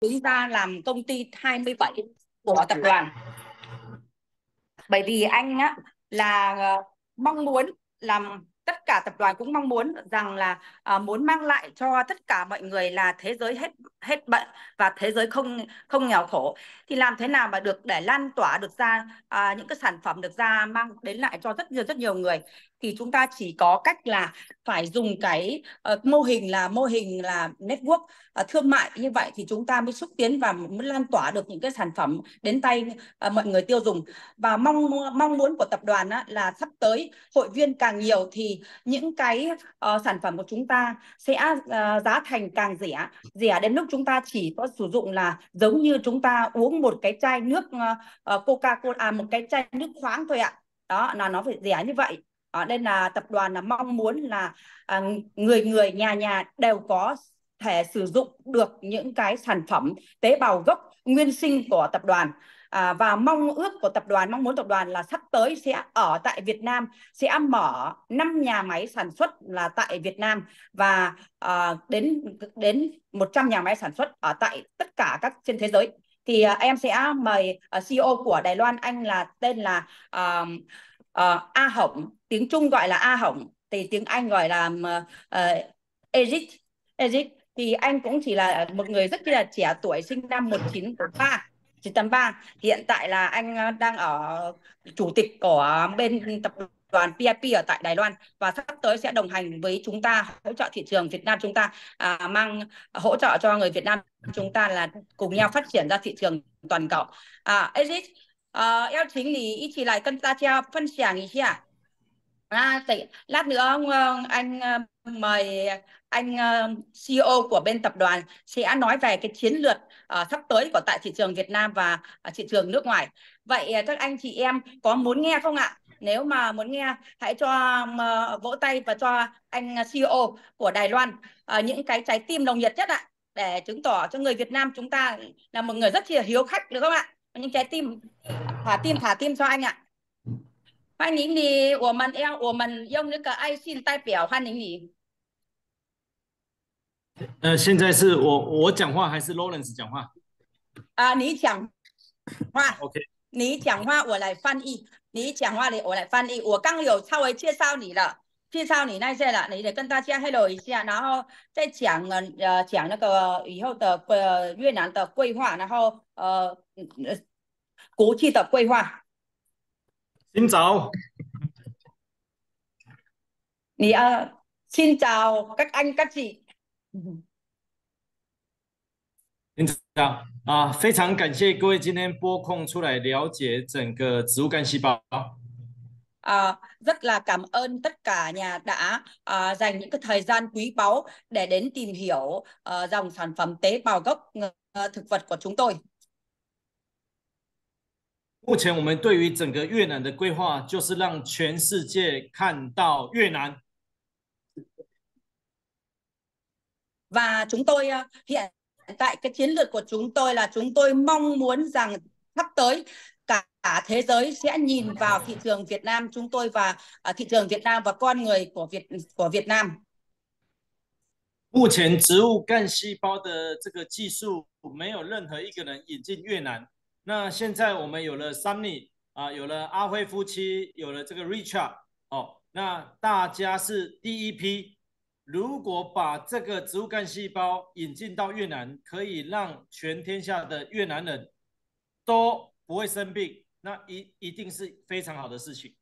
đứng ra làm công ty 27 của tập đoàn. Bởi vì anh á là mong muốn làm, tất cả tập đoàn cũng mong muốn rằng là muốn mang lại cho tất cả mọi người là thế giới hết bệnh và thế giới không không nghèo khổ. Thì làm thế nào mà được để lan tỏa được ra những cái sản phẩm được ra mang đến lại cho rất nhiều người, thì chúng ta chỉ có cách là phải dùng cái mô hình là network thương mại. Như vậy thì chúng ta mới xúc tiến và mới lan tỏa được những cái sản phẩm đến tay mọi người tiêu dùng. Và mong muốn của tập đoàn á, là sắp tới hội viên càng nhiều thì những cái sản phẩm của chúng ta sẽ giá thành càng rẻ đến lúc chúng ta chỉ có sử dụng là giống như chúng ta uống một cái chai nước Coca-Cola, một cái chai nước khoáng thôi ạ. Đó là nó phải rẻ như vậy. Nên là tập đoàn là mong muốn là người nhà đều có thể sử dụng được những cái sản phẩm tế bào gốc nguyên sinh của tập đoàn. Và mong muốn tập đoàn là sắp tới sẽ ở tại Việt Nam, sẽ mở 5 nhà máy sản xuất là tại Việt Nam, và đến 100 nhà máy sản xuất ở tại tất cả các trên thế giới. Thì em sẽ mời CEO của Đài Loan, anh là tên là A Hồng, tiếng Trung gọi là A Hồng, thì tiếng Anh gọi là Eric. Thì anh cũng chỉ là một người rất là trẻ tuổi, sinh năm 1983. Hiện tại là anh đang ở chủ tịch của bên tập đoàn PIP ở tại Đài Loan, và sắp tới sẽ đồng hành với chúng ta, hỗ trợ thị trường Việt Nam chúng ta, hỗ trợ cho người Việt Nam chúng ta là cùng nhau phát triển ra thị trường toàn cầu. Eric，邀请你一起来跟大家分享一下。lát nữa anh mời anh CEO của bên tập đoàn sẽ nói về cái chiến lược sắp tới của tại thị trường Việt Nam và thị trường nước ngoài. Vậy các anh chị em có muốn nghe không ạ? Nếu mà muốn nghe, hãy cho vỗ tay và cho anh CEO của Đài Loan những cái trái tim nồng nhiệt nhất ạ, để chứng tỏ cho người Việt Nam chúng ta là một người rất là hiếu khách, được không ạ? Những trái tim, thả tim cho anh ạ. 欢迎你，我们用那个爱心代表欢迎你。 现在是我讲话还是 Lawrence 讲话你讲话 ？OK， 你讲话我来翻译，你讲话我来翻译。我刚有稍微介绍你了，介绍你那些了，你得跟大家 hello 一下，然后再讲讲那个以后的越南的规划，然后国际的规划。 xin chào. Xin chào các anh các chị. 非常感谢各位今天拨空出来了解整个植物干细胞。 Rất là cảm ơn tất cả nhà đã dành những cái thời gian quý báu để đến tìm hiểu dòng sản phẩm tế bào gốc thực vật của chúng tôi. 目前我们对于整个越南的规划，就是让全世界看到越南。 Và chúng tôi hiện tại cái chiến lược của chúng tôi là chúng tôi mong muốn rằng sắp tới cả thế giới sẽ nhìn vào thị trường Việt Nam chúng tôi, và thị trường Việt Nam và con người của Việt Nam. 目前植物干细胞的这个技术没有任何一个人引进越南。那现在我们有了 Sunny 有了阿辉夫妻，有了这个 Richard 那大家是第一批。如果把这个植物干细胞引进到越南，可以让全天下的越南人都不会生病，那一定是非常好的事情。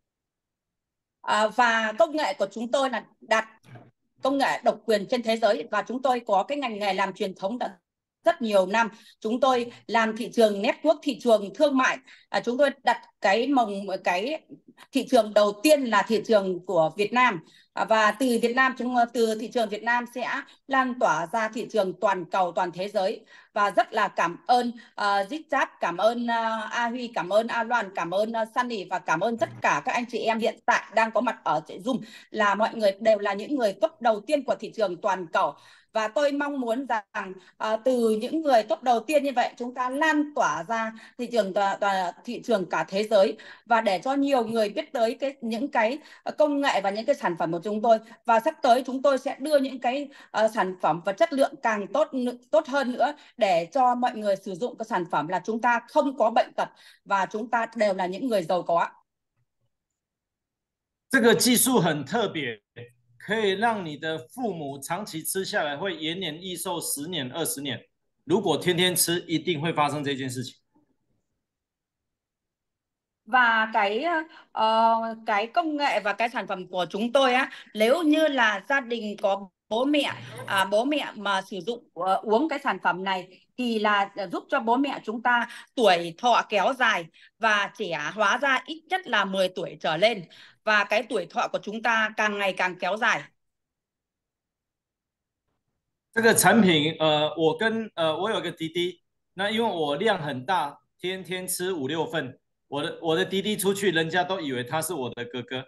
Và công nghệ của chúng tôi là đạt công nghệ độc quyền trên thế giới, và chúng tôi có cái ngành nghề làm truyền thống đã rất nhiều năm. Chúng tôi làm thị trường network, thị trường thương mại. Chúng tôi đặt cái thị trường đầu tiên là thị trường của Việt Nam, và từ thị trường Việt Nam sẽ lan tỏa ra thị trường toàn cầu, toàn thế giới. Và rất là cảm ơn Zitchat, cảm ơn A Huy, cảm ơn A Loan, cảm ơn Sunny, và cảm ơn tất cả các anh chị em hiện tại đang có mặt ở Zoom, là mọi người đều là những người top đầu tiên của thị trường toàn cầu. Và tôi mong muốn rằng từ những người tốt đầu tiên như vậy, chúng ta lan tỏa ra thị trường cả thế giới, và để cho nhiều người biết tới những cái công nghệ và những cái sản phẩm của chúng tôi. Và sắp tới chúng tôi sẽ đưa những cái sản phẩm và chất lượng càng tốt hơn nữa, để cho mọi người sử dụng cái sản phẩm là chúng ta không có bệnh tật và chúng ta đều là những người giàu có. 这个技术很特别，可以让你的父母长期吃下来会延年益寿10年、20年。如果天天吃，一定会发生这件事情。 Và cái công nghệ và cái sản phẩm của chúng tôi á, nếu như là gia đình có bố mẹ mà sử dụng uống cái sản phẩm này thì là giúp cho bố mẹ chúng ta tuổi thọ kéo dài và trẻ hóa ra ít nhất là 10 tuổi trở lên, và cái tuổi thọ của chúng ta càng ngày càng kéo dài. 这个产品，我有个弟弟，那因为我量很大，天天吃5、6份，我的弟弟出去，人家都以为他是我的哥哥。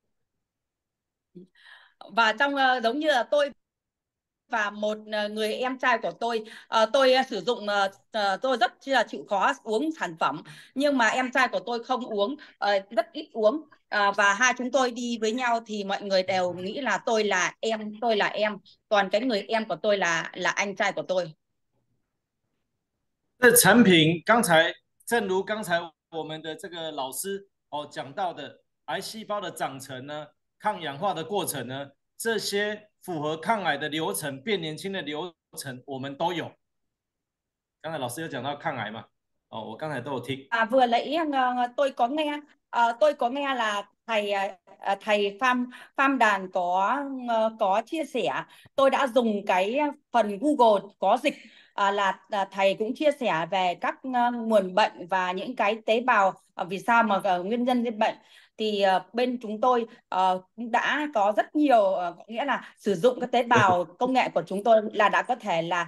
Và giống như là tôi và một người em trai của tôi, sử dụng tôi rất là chịu khó uống sản phẩm, nhưng mà em trai của tôi không uống, rất ít uống. Và hai chúng tôi đi với nhau thì mọi người đều nghĩ là tôi là em, còn cái người em của tôi là anh trai của tôi. 这产品正如刚才我们的这个老师讲到的，癌细胞的长成呢，抗氧化的过程呢，这些符合抗癌的流程、变年轻的流程，我们都有。刚才老师有讲到抗癌嘛？我刚才都有听。 Vừa nãy tôi có nghe là thầy Pham Đàn có chia sẻ. Tôi đã dùng cái phần Google có dịch, là thầy cũng chia sẻ về các nguồn bệnh và những cái tế bào, vì sao mà nguyên nhân gây bệnh. Thì bên chúng tôi cũng đã có rất nhiều, có nghĩa là sử dụng cái tế bào công nghệ của chúng tôi là đã có thể là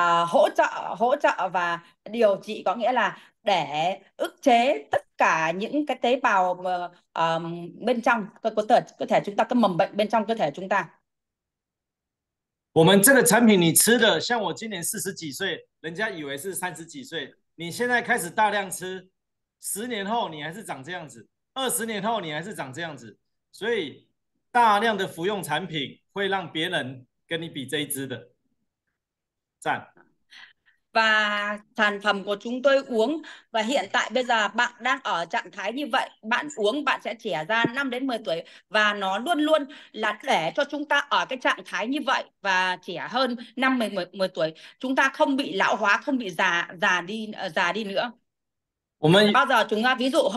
hỗ trợ và điều trị, có nghĩa là để ức chế tất cả những cái tế bào mà, bên trong có thể chúng ta có mầm bệnh bên trong cơ thể chúng ta. 我们这个产品你吃的，像我今年40几岁，人家以为是30几岁，你现在开始大量吃，10年后你还是长这样子，20年后你还是长这样子，所以大量的服用产品会让别人跟你比这一支的，赞。 Và sản phẩm của chúng tôi uống, và hiện tại bây giờ bạn đang ở trạng thái như vậy, bạn uống bạn sẽ trẻ ra 5 đến 10 tuổi, và nó luôn luôn là để cho chúng ta ở cái trạng thái như vậy và trẻ hơn 10 tuổi, chúng ta không bị lão hóa, không bị già đi nữa. 我们 Bao giờ ví dụ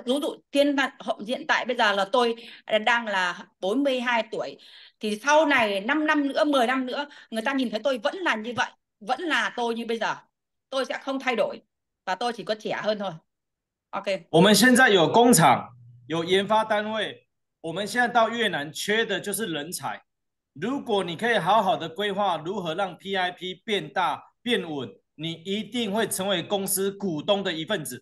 hiện tại bây giờ là tôi đang là 42 tuổi, thì sau này 5 năm nữa, 10 năm nữa, người ta nhìn thấy tôi vẫn là như vậy, vẫn là tôi như bây giờ, tôi sẽ không thay đổi và tôi chỉ có trẻ hơn thôi. Ok. 我们现在有工厂，有研发单位，我们现在到越南缺的就是人才。如果你可以好好的规划如何让 PIP 变大变稳，你一定会成为公司股东的一份子。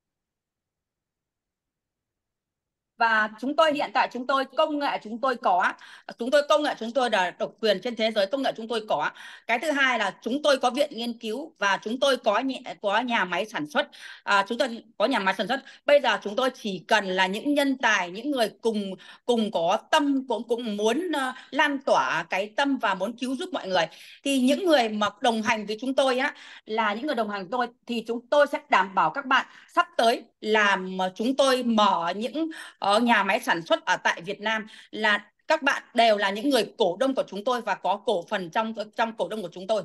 Và hiện tại công nghệ chúng tôi là độc quyền trên thế giới, công nghệ chúng tôi có. Cái thứ hai là chúng tôi có viện nghiên cứu và chúng tôi có nhà máy sản xuất. Chúng tôi có nhà máy sản xuất. Bây giờ chúng tôi chỉ cần là những nhân tài, những người cùng có tâm, cũng muốn lan tỏa cái tâm và muốn cứu giúp mọi người. Thì những người mà đồng hành với chúng tôi á, là những người đồng hành với tôi, thì chúng tôi sẽ đảm bảo các bạn sắp tới làm chúng tôi mở những ở nhà máy sản xuất ở tại Việt Nam, là các bạn đều là những người cổ đông của chúng tôi và có cổ phần trong cổ đông của chúng tôi,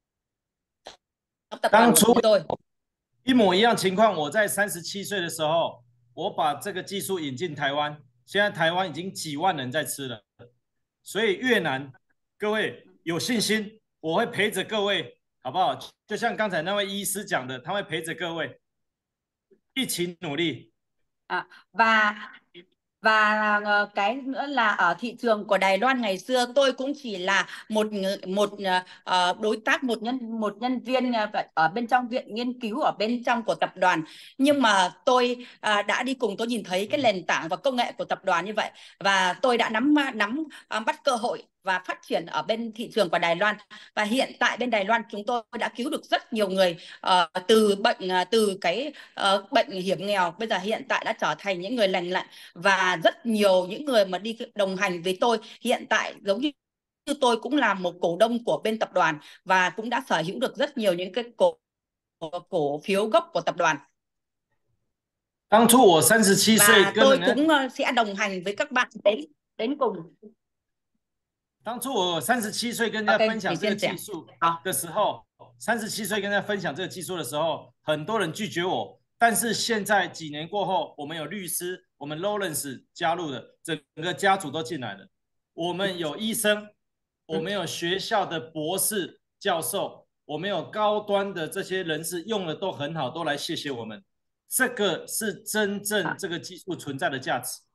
tập đoàn của chúng tôi. 一模一样情况，我在37岁的时候，我把这个技术引进台湾，现在台湾已经几万人在吃了，所以越南各位有信心，我会陪着各位，好不好？就像刚才那位医师讲的，他会陪着各位一起努力。 và cái nữa là ở thị trường của Đài Loan ngày xưa tôi cũng chỉ là một đối tác, một nhân viên ở bên trong viện nghiên cứu, ở bên trong của tập đoàn, nhưng mà tôi đã đi cùng, tôi nhìn thấy cái nền tảng và công nghệ của tập đoàn như vậy, và tôi đã nắm bắt cơ hội và phát triển ở bên thị trường của Đài Loan. Và hiện tại bên Đài Loan chúng tôi đã cứu được rất nhiều người từ cái bệnh hiểm nghèo, bây giờ hiện tại đã trở thành những người lành lặn, và rất nhiều những người mà đi đồng hành với tôi hiện tại giống như tôi cũng là một cổ đông của bên tập đoàn và cũng đã sở hữu được rất nhiều những cái cổ phiếu gốc của tập đoàn. 当初我37岁 Và 跟 tôi 人家 cũng sẽ đồng hành với các bạn đến cùng. 当初我37岁跟人家 OK， 分享这个你先讲。 技术好， 的时候，37岁跟人家分享这个技术的时候，很多人拒绝我。但是现在几年过后，我们有律师，我们 Lawrence 加入了，整个家族都进来了。我们有医生，我们有学校的博士、教授，我们有高端的这些人士，用的都很好，都来谢谢我们。这个是真正这个技术存在的价值。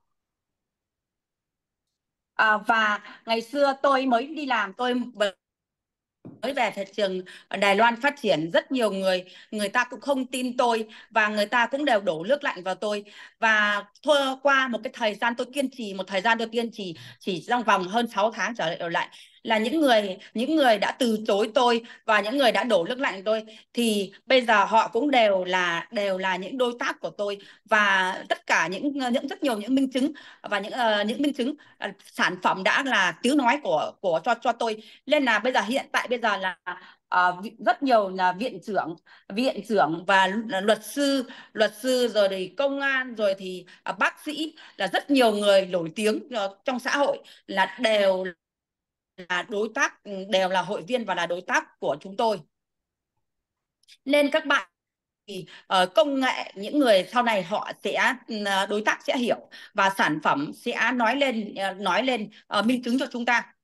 và ngày xưa tôi mới đi làm, tôi mới về thị trường Đài Loan phát triển, rất nhiều người ta cũng không tin tôi và người ta cũng đều đổ nước lạnh vào tôi. Và qua một cái thời gian tôi kiên trì, một thời gian tôi kiên trì chỉ trong vòng hơn 6 tháng trở lại là những người đã từ chối tôi và những người đã đổ nước lạnh tôi thì bây giờ họ cũng đều là những đối tác của tôi, và tất cả những rất nhiều những minh chứng và những minh chứng sản phẩm đã là tiếng nói của cho tôi. Nên là bây giờ là rất nhiều là viện trưởng và luật sư rồi thì công an rồi thì bác sĩ, là rất nhiều người nổi tiếng trong xã hội là đều là đối tác, đều là hội viên và là đối tác của chúng tôi. Nên các bạn thì công nghệ, những người sau này họ sẽ đối tác sẽ hiểu và sản phẩm sẽ nói lên minh chứng cho chúng ta.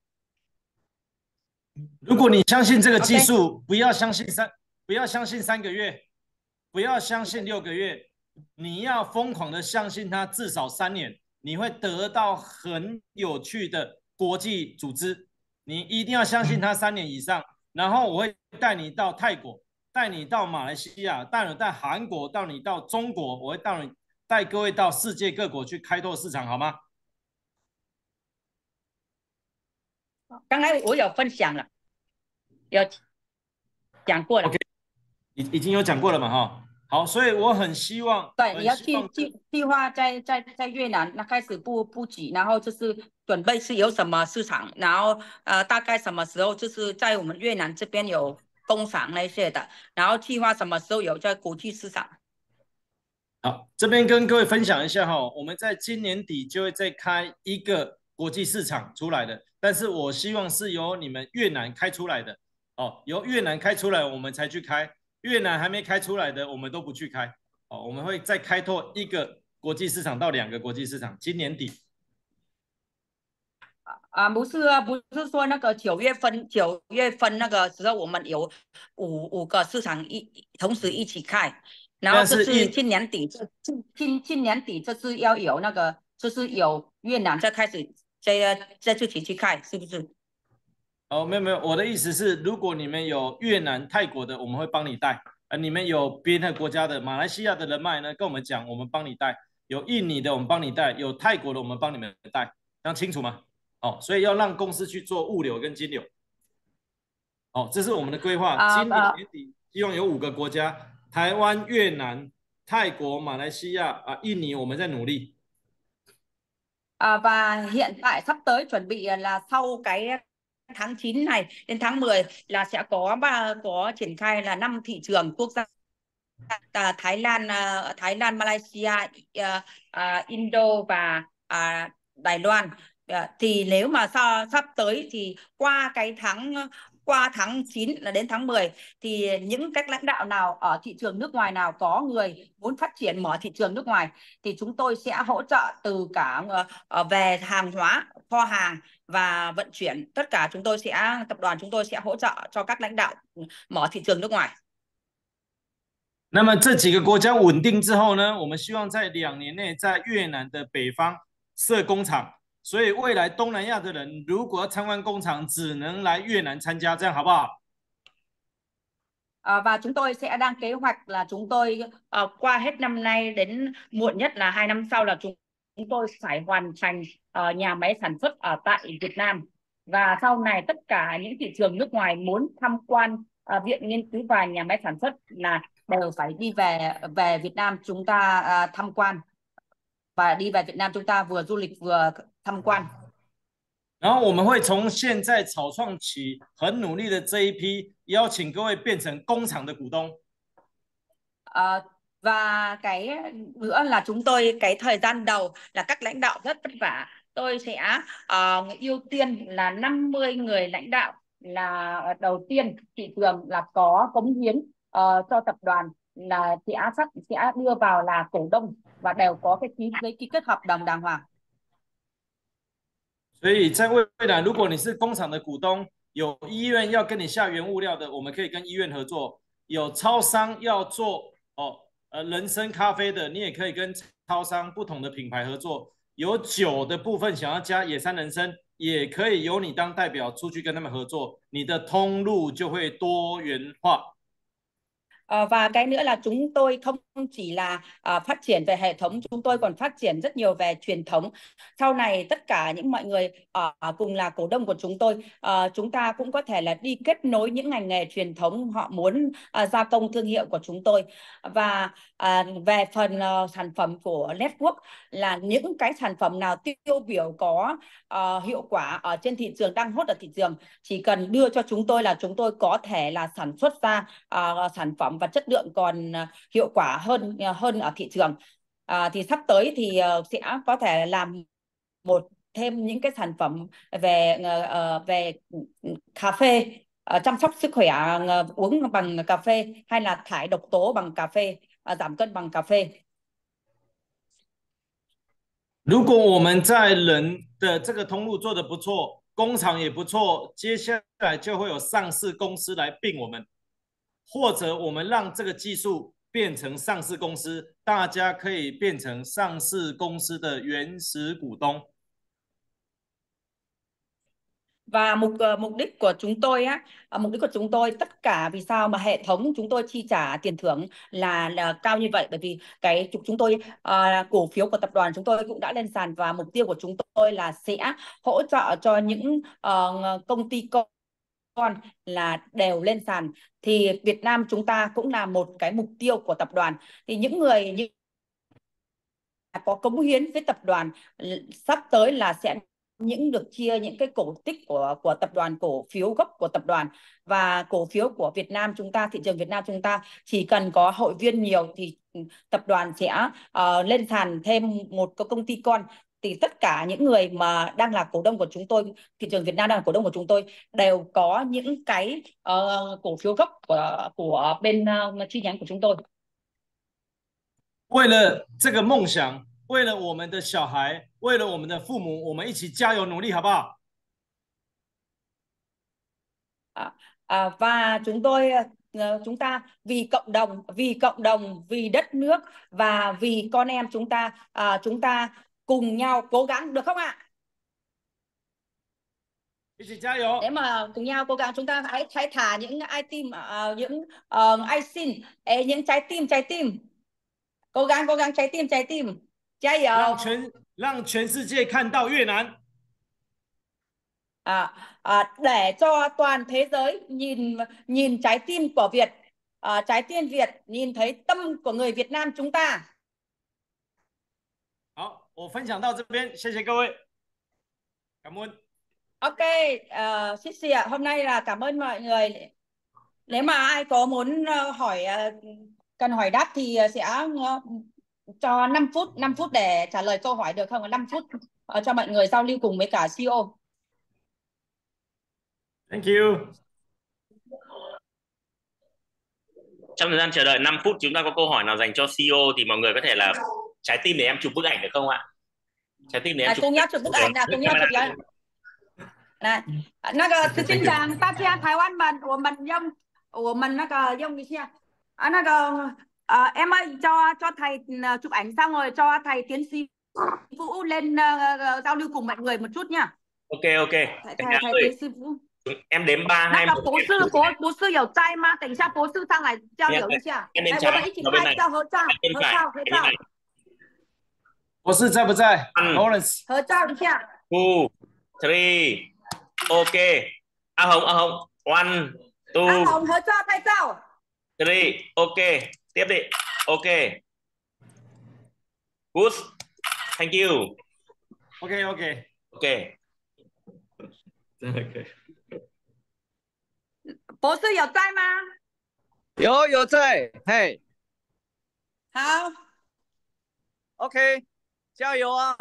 如果你相信这个技术，不要相信3个月，不要相信6个月，你要疯狂的相信它，至少3年，你会得到很有趣的国际组织。你一定要相信它3年以上，然后我会带你到泰国，带你到马来西亚，带你到韩国，到你到中国，我会带各位到世界各国去开拓市场，好吗？ 刚才我有分享了，有讲过了。 OK， 已经有讲过了嘛，哈。好，所以我很希望， 对，你要计划在越南那开始布局，然后就是准备是有什么市场，然后大概什么时候就是在我们越南这边有工厂那些的，然后计划什么时候有在国际市场。 好，这边跟各位分享一下哈，我们在今年底就会再开一个国际市场出来的，但是我希望是由你们越南开出来的哦，由越南开出来我们才去开，越南还没开出来的我们都不去开哦，我们会再开拓一个国际市场到2个国际市场，今年底。 不是说那个九月份那个时候我们有五个市场同时一起开，然后这是今年底，今年底这是要有那个，就是有越南再开始再自己去开，是不是？ 哦，没有，我的意思是，如果你们有越南、泰国的，我们会帮你带；你们有别的国家的，马来西亚的人脉呢，跟我们讲，我们帮你带；有印尼的，我们帮你带；有泰国的，我们帮你们带，这样清楚吗？哦，所以要让公司去做物流跟金流。哦，这是我们的规划。今年年底希望有5个国家：台湾、越南、泰国、马来西亚印尼，我们在努力。 Và hiện tại sắp tới chuẩn bị là sau cái tháng 9 này đến tháng 10 là sẽ có triển khai là 5 thị trường quốc gia: Thái Lan, Malaysia, Indo và Đài Loan. Thì nếu mà sắp tới thì qua tháng 9 là đến tháng 10 thì những các lãnh đạo nào ở thị trường nước ngoài nào có người muốn phát triển mở thị trường nước ngoài thì chúng tôi sẽ hỗ trợ từ cả về hàng hóa, kho hàng và vận chuyển. Tất cả tập đoàn chúng tôi sẽ hỗ trợ cho các lãnh đạo mở thị trường nước ngoài. 那么这几个国家稳定之后呢，我们希望在2年内在越南的北方设工厂，所以未来东南亚的人如果要参观工厂，只能来越南参加，这样好不好？ Và chúng tôi sẽ đang kế hoạch là chúng tôi qua hết năm nay đến muộn nhất là 2 năm sau là chúng tôi phải hoàn thành nhà máy sản xuất ở tại Việt Nam. Và sau này tất cả những thị trường nước ngoài muốn tham quan viện nghiên cứu và nhà máy sản xuất là đều phải đi về Việt Nam chúng ta tham quan, và đi về Việt Nam chúng ta vừa du lịch vừa tham quan. 然后我们会从现在草创期很努力的这一批，邀请各位变成工厂的股东。 Và cái nữa là chúng tôi cái thời gian đầu là các lãnh đạo rất vất vả. Tôi sẽ ưu tiên là 50 người lãnh đạo là đầu tiên thị trường là có cống hiến cho tập đoàn, là sẽ đưa vào là cổ đông và đều có cái giấy ký kết hợp đồng đàng hoàng. 所以在未来，如果你是工厂的股东，有医院要跟你下原物料的，我们可以跟医院合作；有超商要做人参咖啡的，你也可以跟超商不同的品牌合作。有酒的部分想要加野山人参，也可以由你当代表出去跟他们合作，你的通路就会多元化。 Và cái nữa là chúng tôi không chỉ là phát triển về hệ thống, chúng tôi còn phát triển rất nhiều về truyền thống. Sau này tất cả những mọi người cùng là cổ đông của chúng tôi, chúng ta cũng có thể là đi kết nối những ngành nghề truyền thống họ muốn gia công thương hiệu của chúng tôi. Và về phần sản phẩm của Network là những cái sản phẩm nào tiêu biểu có hiệu quả ở trên thị trường, đang hot ở thị trường, chỉ cần đưa cho chúng tôi là chúng tôi có thể là sản xuất ra sản phẩm và chất lượng còn hiệu quả hơn ở thị trường. Thì sắp tới thì sẽ có thể làm thêm những cái sản phẩm về cà phê, chăm sóc sức khỏe, uống bằng cà phê, hay là thải độc tố bằng cà phê, giảm cân bằng cà phê. 如果我们在人的这个通路做得不错，工厂也不错，接下来就会有上市公司来并我们，或者我们让这个技术变成上市公司，大家可以变成上市公司的原始股东。 Và mục đích của chúng tôi tất cả vì sao mà hệ thống chúng tôi chi trả tiền thưởng là cao như vậy, bởi vì cái chúng tôi cổ phiếu của tập đoàn chúng tôi cũng đã lên sàn, và mục tiêu của chúng tôi là sẽ hỗ trợ cho những công ty con là đều lên sàn. Thì Việt Nam chúng ta cũng là một cái mục tiêu của tập đoàn. Thì những người có cống hiến với tập đoàn sắp tới là sẽ được chia những cái cổ tích của tập đoàn, cổ phiếu gốc của tập đoàn. Và cổ phiếu của Việt Nam chúng ta, thị trường Việt Nam chúng ta chỉ cần có hội viên nhiều thì tập đoàn sẽ lên sàn thêm một cái công ty con. Thì tất cả những người mà đang là cổ đông của chúng tôi, thị trường Việt Nam đang là cổ đông của chúng tôi, đều có những cái cổ phiếu gốc của bên chi nhánh của chúng tôi. 为了这个梦想，为了我们的小孩，为了我们的父母，我们一起加油努力，好不好？ Và chúng ta vì cộng đồng, vì đất nước và vì con em chúng ta cùng nhau cố gắng, được không ạ? 一起加油！ Để mà cùng nhau cố gắng, chúng ta hãy thả những item, những icing, những trái tim, cố gắng trái tim, 加油！ 让全世界看到越南。 để cho toàn thế giới nhìn trái tim của Việt, trái tim Việt, nhìn thấy tâm của người Việt Nam chúng ta. 好，我分享到这边，谢谢各位，感恩。 Ok, xin xìa. Hôm nay là cảm ơn mọi người. Nếu mà ai có muốn cần hỏi đáp thì sẽ cho 5 phút để trả lời câu hỏi, được không? 5 phút cho mọi người giao lưu cùng với cả CEO. Thank you. Trong thời gian chờ đợi 5 phút, chúng ta có câu hỏi nào dành cho CEO thì mọi người có thể là trái tim để em chụp bức ảnh được không ạ? Trái tim để em chụp. Cùng nhau chụp bức ảnh nào, cùng nhau chụp ảnh. Này, 那个执行长，大家台湾们，我们那个用一下那个em ơi, cho thầy chụp ảnh xong rồi cho thầy tiến sĩ Vũ lên giao lưu cùng mọi người một chút nha. Ok. Thầy tiến sĩ Vũ. Em đếm 3, 2, 1. 博士有在吗？等一下博士上来交流一下。来，我们一起拍照合照。 博士在不在？ Lawrence。 合照一下。 2, 3. Ok. Áo hồng. 1, 2, Hồng hỗ trợ tại sao? 3. Ok. Tiếp đi. Ok. Good. Thank you. OK OK Ok. OK。 博士有在吗？ 有在，嘿好， ，OK，加油啊！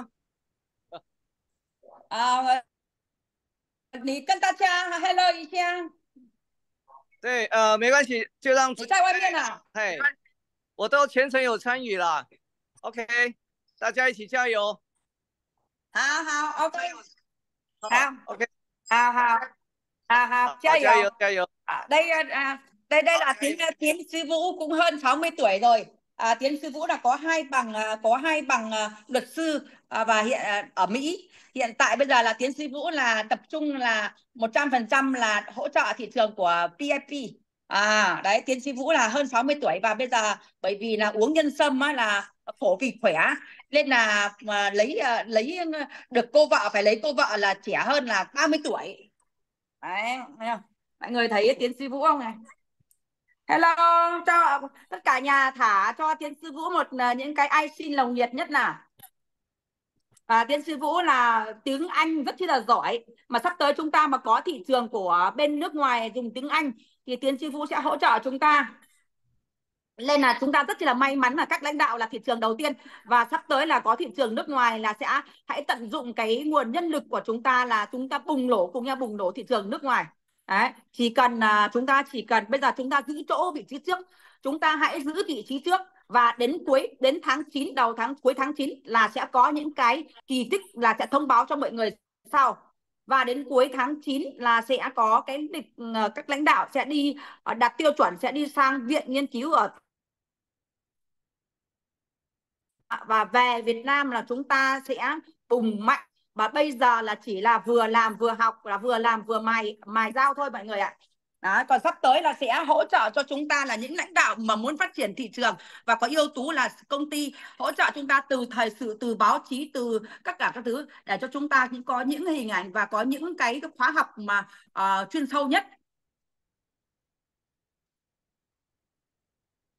你跟大家 hello 一下。 对，没关系，就让你在外面啊？ 嘿，我都全程有参与啦。OK，大家一起加油。 好 ，OK， 好 ，OK， 好，加加油油。 加油。 Đây là Tiến Sư Vũ cũng hơn 60 tuổi rồi. Tiến Sư Vũ là có hai bằng luật sư và hiện ở Mỹ. Hiện tại bây giờ là Tiến Sư Vũ là tập trung là 100% là hỗ trợ thị trường của PFP. Đấy, Tiến Sư Vũ là hơn 60 tuổi và bây giờ bởi vì là uống nhân sâm là khổ vì khỏe nên là lấy được cô vợ, phải lấy cô vợ là trẻ hơn là 30 tuổi. Đấy, thấy không? Mọi người thấy Tiến Sĩ Vũ không này? Hello, cho tất cả nhà thả cho Tiến Sĩ Vũ những cái ai xin nồng nhiệt nhất nào. Tiến Sĩ Vũ là tiếng Anh rất là giỏi, mà sắp tới chúng ta mà có thị trường của bên nước ngoài dùng tiếng Anh thì Tiến Sĩ Vũ sẽ hỗ trợ chúng ta. Nên là chúng ta rất là may mắn là các lãnh đạo là thị trường đầu tiên, và sắp tới là có thị trường nước ngoài là sẽ hãy tận dụng cái nguồn nhân lực của chúng ta, là chúng ta cùng nhau bùng nổ thị trường nước ngoài. Đấy, chúng ta chỉ cần bây giờ chúng ta giữ vị trí trước, chúng ta hãy giữ vị trí trước, và đến tháng 9, cuối tháng 9 là sẽ có những cái kỳ tích là sẽ thông báo cho mọi người sau. Và đến cuối tháng 9 là sẽ có cái các lãnh đạo sẽ đi đặt tiêu chuẩn, sẽ đi sang viện nghiên cứu và về Việt Nam là chúng ta sẽ bùng mạnh. Và bây giờ là chỉ là vừa làm vừa học, là vừa làm vừa mài dao thôi mọi người ạ. Đó, còn sắp tới là sẽ hỗ trợ cho chúng ta là những lãnh đạo mà muốn phát triển thị trường và có yếu tố là công ty hỗ trợ chúng ta từ thời sự, từ báo chí, từ tất cả các thứ để cho chúng ta có những hình ảnh và có những cái khóa học mà chuyên sâu nhất